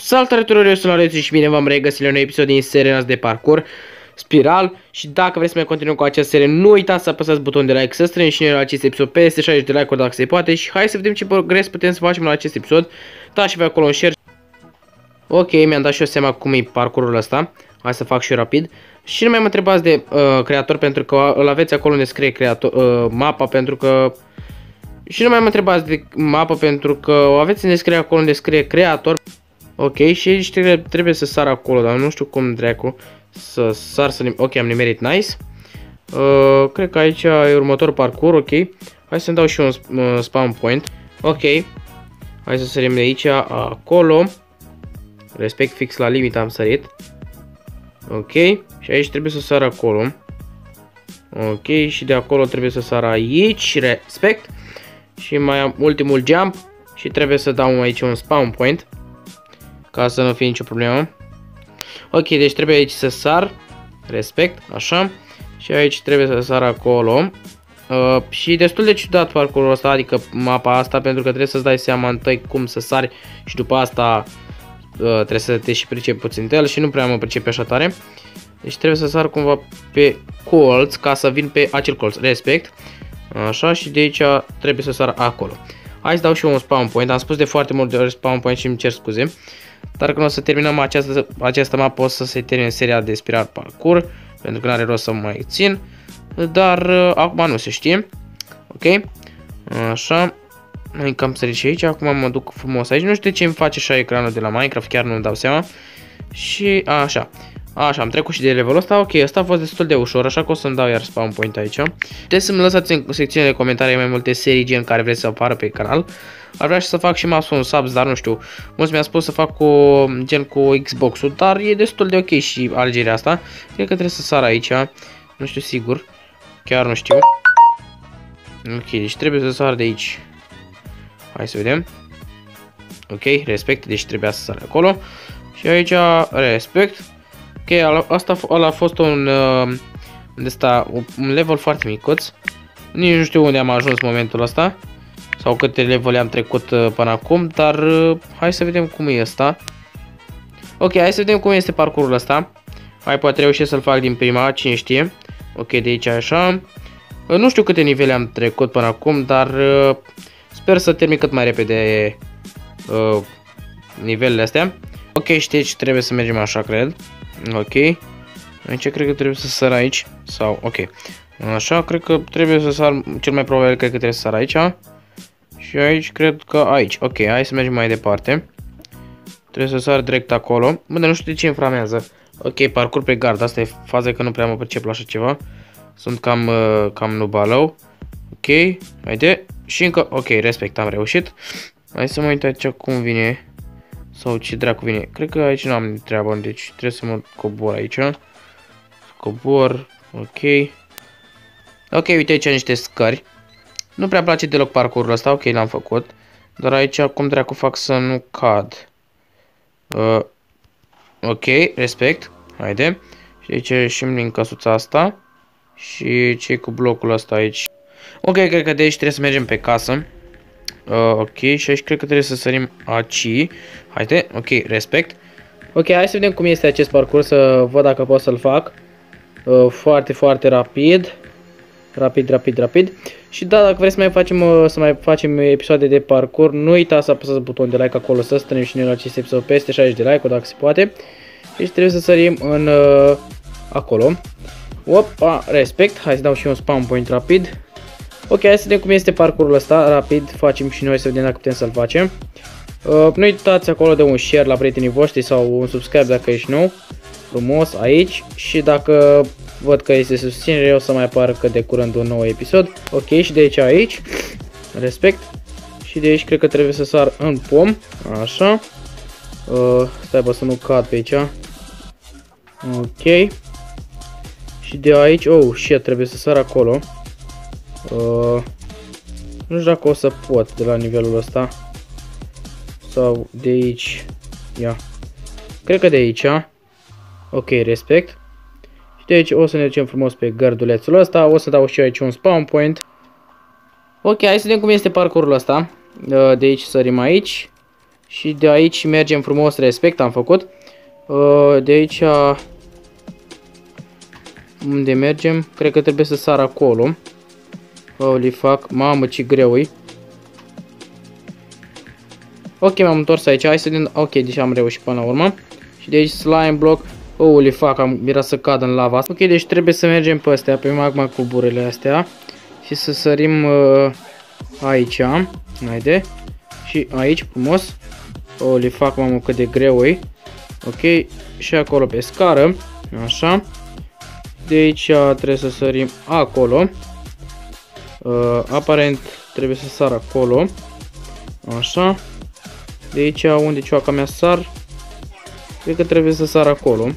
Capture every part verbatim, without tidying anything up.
Salutare tuturor, eu sunt Laurențiu și bine v-am regăsit la un episod din seria noastră de parcurs Spiral. Și dacă vreți să mai continuăm cu această serie, nu uitați să apăsați butonul de like, să strângem și noi la acest episod peste șaizeci de like-uri dacă se poate. Și hai să vedem ce progres putem să facem la acest episod. Dați și voi acolo un share. Ok, mi-am dat și eu seama cum e parcursul ăsta. Hai să fac și eu rapid. Și nu mai mă întrebați de uh, creator, pentru că îl aveți acolo unde scrie creator, uh, mapa, pentru că... Și nu mai mă întrebați de mapă, pentru că o aveți în descriere acolo unde scrie creator. Ok, și aici trebuie, trebuie să sar acolo, dar nu știu cum dracu să sar să... Ok, am nimerit, nice. Uh, cred că aici e următorul parcurs, ok. Hai să-mi dau și un uh, spawn point. Ok, hai să sărim de aici, acolo. Respect, fix la limit am sărit. Ok, și aici trebuie să sar acolo. Ok, și de acolo trebuie să sar aici, respect. Și mai am ultimul jump și trebuie să dau aici un spawn point, ca să nu fie nicio problemă. Ok, deci trebuie aici să sar, respect, așa. Și aici trebuie să sar acolo. Uh, și destul de ciudat parcursul ăsta, adică mapa asta, pentru că trebuie să-ți dai seama întâi cum să sari și după asta uh, trebuie să te și pricepi puțin de el și nu prea mă pricepe așa tare. Deci trebuie să sar cumva pe colț ca să vin pe acel colț, respect. Așa, și de aici trebuie să sar acolo. Hai să dau și eu un spawn point. Am spus de foarte mult de ori spawn point și îmi cer scuze. Dar când o să terminăm această, această mapă, o să se termine seria de Spiral parcurs, pentru că nu are rost să mai țin. Dar uh, acum nu se știe. Ok. Așa. Noi cam sărit și aici. Acum mă duc frumos aici. Nu știu de ce îmi face așa ecranul de la Minecraft, chiar nu-mi dau seama. Și așa. Așa, am trecut și de levelul ăsta. Ok, ăsta a fost destul de ușor, așa că o să-mi dau iar spawn point aici. Puteți să-mi lăsați în secțiunea de comentarii mai multe serii gen care vreți să apară pe canal. Ar vrea și să fac și maximum subs, dar nu știu. Mulți mi-a spus să fac cu gen cu Xbox-ul, dar e destul de ok și alegerea asta. Cred că trebuie să sar aici. Nu știu sigur. Chiar nu știu. Ok, deci trebuie să sar de aici. Hai să vedem. Ok, respect, deci trebuia să sar acolo. Și aici respect. Ok, asta a fost un, uh, ăsta, un level foarte micuț. Nici nu știu unde am ajuns în momentul ăsta. Sau câte levele am trecut uh, până acum. Dar uh, hai să vedem cum e ăsta. Ok, hai să vedem cum este parcursul ăsta. Hai, poate reușesc să-l fac din prima, cine știe. Ok, de aici așa. uh, Nu știu câte nivele am trecut până acum, dar uh, sper să termin cât mai repede uh, nivelele astea. Ok, știți, trebuie să mergem așa, cred. Ok, aici cred că trebuie să sar aici. Sau, ok, așa, cred că trebuie să sar, cel mai probabil cred că trebuie să sar aici. Și aici, cred că aici. Ok, hai să mergem mai departe. Trebuie să sar direct acolo. Bă, dar nu știu de ce inflamează. Ok, parcurs pe gard, asta e faza că nu prea mă percep la așa ceva. Sunt cam, uh, cam nubalău. Ok, haide, și încă, ok, respect, am reușit. Hai să mă uit aici cum vine. Sau ce dracu vine. Cred că aici nu am treabă, deci trebuie să mă cobor aici. Cobor, ok. Ok, uite aici niște scări. Nu prea place deloc parcursul ăsta, ok, l-am făcut. Dar aici cum dracu fac să nu cad. Uh, ok, respect. Haide. Și aici ieșim din căsuța asta. Și ce cu blocul ăsta aici. Ok, cred că de aici trebuie să mergem pe casă. Uh, ok, și aici cred că trebuie să sărim aici. Haide, ok, respect. Ok, hai să vedem cum este acest parcurs, să văd dacă pot să-l fac. Uh, foarte, foarte rapid. Rapid, rapid, rapid. Și da, dacă vreți să mai facem, uh, să mai facem episoade de parcurs, nu uitați să apăsați butonul de like acolo, să strângem și noi la acest episod peste șaizeci de like-uri dacă se poate. Deci trebuie să sărim în uh, acolo. Opa, respect. Hai să dau și un spawn point rapid. Ok, hai să vedem cum este parcursul ăsta, rapid facem și noi să vedem dacă putem să-l facem. Uh, nu uitați acolo de un share la prietenii voștri sau un subscribe dacă ești nou, frumos aici. Și dacă văd că este susținere, o să mai apară cât de curând un nou episod. Ok, și de aici aici, respect. Și de aici cred că trebuie să sar în pom, așa. Uh, stai bă să nu cad pe aici. Ok. Și de aici, oh shit, trebuie să sar acolo. Uh, nu știu dacă o să pot de la nivelul ăsta. Sau de aici. Ia. Cred că de aici. Ok, respect. Și de aici o să ne ducem frumos pe gărdulețul ăsta. O să dau și eu aici un spawn point. Ok, hai să vedem cum este parcursul ăsta. De aici sărim aici. Și de aici mergem frumos, respect, am făcut. Uh, de aici... Unde mergem? Cred că trebuie să sar acolo. Holy fuck, mamă ce greu e. Ok, m-am întors aici, hai să vedem. Ok, deci am reușit până la urmă. Și de aici slime block. Holy fuck, am era să cad în lava. Ok, deci trebuie să mergem pe astea, pe magma cuburile astea. Și să sărim uh, aici. Haide. Și aici, frumos. Holy fuck, mamă, cât de greu e. Ok, și acolo pe scară. Așa. De aici trebuie să sărim acolo. Uh, aparent trebuie să sar acolo. Așa. De aici unde cioaca mea sar. Cred că trebuie să sar acolo.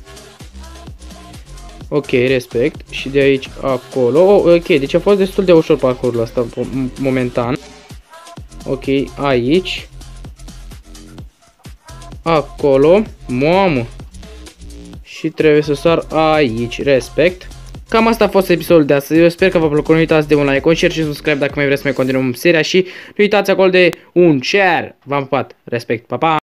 Ok, respect. Și de aici acolo. Oh, ok, deci a fost destul de ușor parcursul ăsta momentan. Ok, aici. Acolo. Mamă. Și trebuie să sar aici. Respect. Cam asta a fost episodul de astăzi. Eu sper că v-a plăcut. Nu uitați de un like, un share și subscribe dacă mai vreți să mai continuăm seria. Și nu uitați acolo de un share. V-am pupat. Respect. Pa, pa!